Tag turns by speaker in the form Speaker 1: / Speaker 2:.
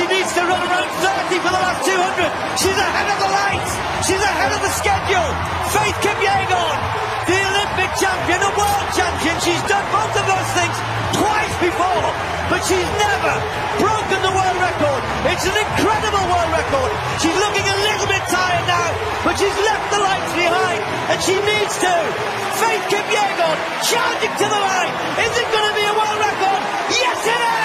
Speaker 1: She needs to run around 30 for the last 200. She's ahead of the lights. She's ahead of the schedule. Faith Kipyegon, the Olympic champion, a world champion. She's done both of those things twice before, but she's never broken the world record. It's an incredible world record. She's looking a little bit tired now, but she's left the lights behind, and she needs to. Faith Kipyegon charging to the line. Is it going to be a world record? Yes, it is!